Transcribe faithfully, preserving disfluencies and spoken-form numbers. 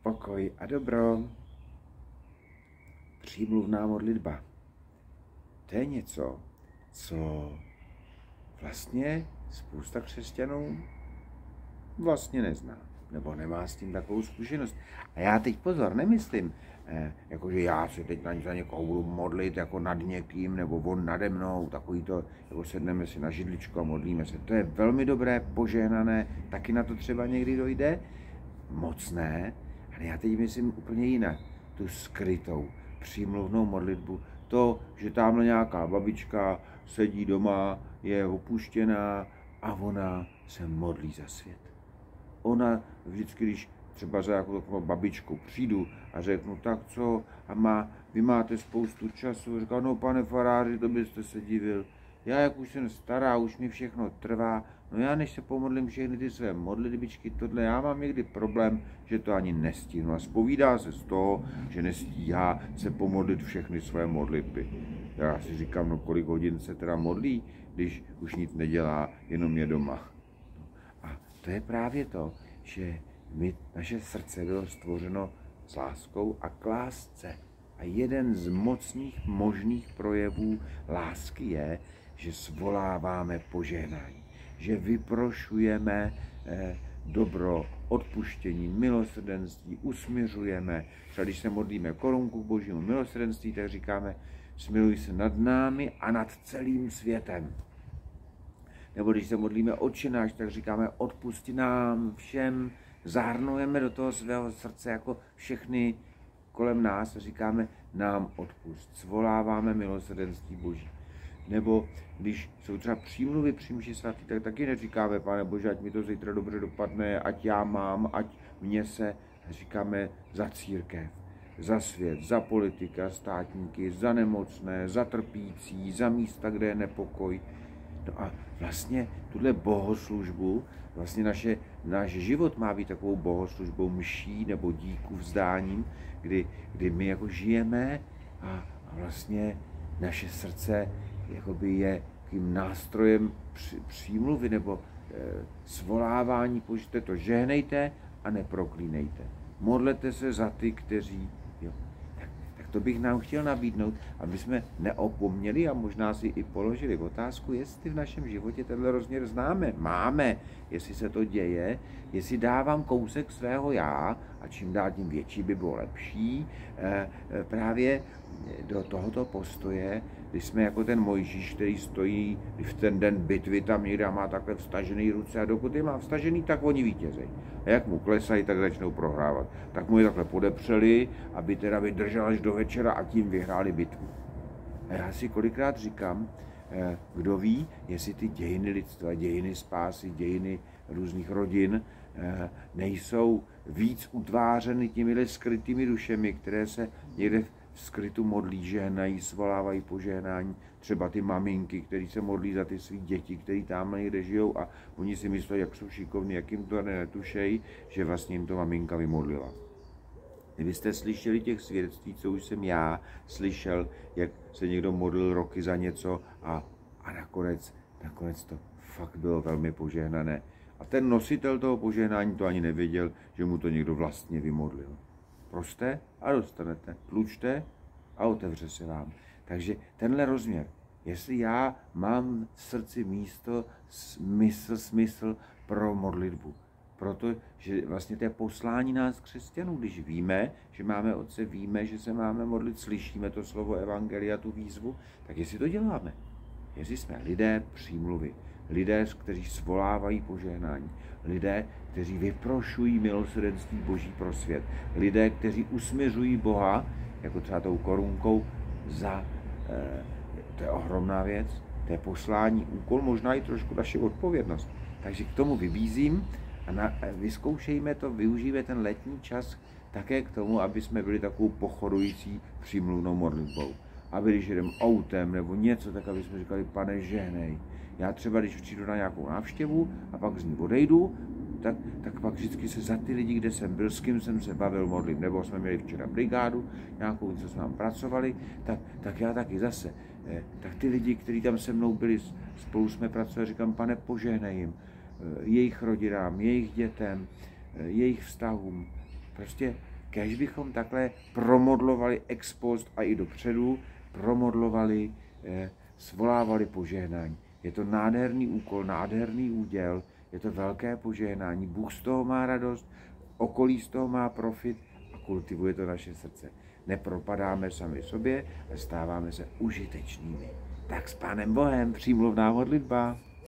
Pokoj a dobro. Přímluvná modlitba. To je něco, co vlastně spousta křesťanů vlastně nezná, nebo nemá s tím takovou zkušenost. A já teď pozor, nemyslím, eh, jakože já se teď na, za někoho budu modlit jako nad někým, nebo on nade mnou, takový to, jako sedneme si na židličku a modlíme se. To je velmi dobré, požehnané, taky na to třeba někdy dojde, moc ne, ale já teď myslím úplně jinak, tu skrytou, přímluvnou modlitbu, to, že tamhle nějaká babička sedí doma, je opuštěná a ona se modlí za svět. Ona vždycky, když třeba za jakou babičkou přijdu a řeknu, tak co, a má, vy máte spoustu času, říká, no pane faráři, to byste se divil, já jak už jsem stará, už mi všechno trvá, no já než se pomodlím všechny ty své modlitbičky, tohle, já mám někdy problém, že to ani nestihnu a zpovídá se z toho, že nestíhá se pomodlit všechny své modlitby. Já si říkám, no kolik hodin se teda modlí, když už nic nedělá, jenom je doma. A to je právě to, že my, naše srdce bylo stvořeno s láskou a k lásce. A jeden z mocných možných projevů lásky je, že svoláváme požehnání, že vyprošujeme eh, dobro, odpuštění, milosrdenství, usmiřujeme. Třeba když se modlíme korunku k božímu milosrdenství, tak říkáme, smiluj se nad námi a nad celým světem. Nebo když se modlíme Otče náš, tak říkáme, odpusti nám všem, zahrnujeme do toho svého srdce jako všechny kolem nás a říkáme, nám odpust, svoláváme milosrdenství Boží. Nebo když jsou třeba přímluvy při mši svatý, tak taky neříkáme, Pane Bože, ať mi to zítra dobře dopadne, ať já mám, ať mě se, říkáme za církev, za svět, za politika, státníky, za nemocné, za trpící, za místa, kde je nepokoj. No a vlastně tuhle bohoslužbu, vlastně naše, náš život má být takovou bohoslužbou mší nebo díku vzdáním, kdy, kdy my jako žijeme a, a vlastně naše srdce jakoby je tím nástrojem při, přímluvy nebo e, svolávání, použijte to, žehnejte a neproklínejte. Modlete se za ty, kteří, jo. Tak, tak to bych nám chtěl nabídnout, aby jsme neopomněli a možná si i položili otázku, jestli v našem životě tenhle rozměr známe, máme, jestli se to děje, jestli dávám kousek svého já, a čím dál tím větší by bylo lepší, e, e, právě do tohoto postoje, když jsme jako ten Mojžíš, který stojí v ten den bitvy tam někde a má takhle vstažený ruce a dokud je má vstažený, tak oni vítězejí. A jak mu klesají, tak začnou prohrávat. Tak mu je takhle podepřeli, aby teda vydržel až do večera a tím vyhráli bitvu. A já si kolikrát říkám, kdo ví, jestli ty dějiny lidstva, dějiny spásy, dějiny různých rodin nejsou víc utvářeny těmi skrytými dušemi, které se někde v skrytu modlí, žehnají, svolávají požehnání, třeba ty maminky, které se modlí za ty svý děti, které tam někde žijou a oni si myslí, jak jsou šikovní, jak jim to netušejí, že vlastně jim to maminka vymodlila. Kdybyste slyšeli těch svědectví, co už jsem já slyšel, jak se někdo modlil roky za něco a, a nakonec, nakonec to fakt bylo velmi požehnané. A ten nositel toho požehnání to ani nevěděl, že mu to někdo vlastně vymodlil. Proste a dostanete. Tlučte a otevře se vám. Takže tenhle rozměr, jestli já mám v srdci místo, smysl, smysl pro modlitbu. Protože vlastně to je poslání nás křesťanů, když víme, že máme Otce, víme, že se máme modlit, slyšíme to slovo evangelia, tu výzvu, tak jestli to děláme. Jestli jsme lidé přímluvy, lidé, kteří svolávají požehnání, lidé, kteří vyprošují milosrdenství Boží pro svět, lidé, kteří usměřují Boha, jako třeba tou korunkou, za, eh, to je ohromná věc, to je poslání, úkol, možná i trošku naše odpovědnost. Takže k tomu vybízím a na, vyzkoušejme to, využijeme ten letní čas také k tomu, aby jsme byli takovou pochodující přímluvnou modlitbou. Aby když jdem autem nebo něco, tak aby jsme říkali, Pane, žehnej. Já třeba, když přijdu na nějakou návštěvu a pak z ní odejdu, tak, tak pak vždycky se za ty lidi, kde jsem byl, s kým jsem se bavil, modlím. Nebo jsme měli včera brigádu, nějakou, co jsme tam pracovali, tak, tak já taky zase. Eh, tak ty lidi, kteří tam se mnou byli, spolu jsme pracovali, říkám, Pane, požehnej jim, eh, jejich rodinám, jejich dětem, eh, jejich vztahům. Prostě Kéž bychom takhle promodlovali ex post a i dopředu, promodlovali, eh, svolávali požehnání. Je to nádherný úkol, nádherný úděl, je to velké požehnání. Bůh z toho má radost, okolí z toho má profit a kultivuje to naše srdce. Nepropadáme sami sobě a stáváme se užitečnými. Tak s Pánem Bohem, přímluvná modlitba.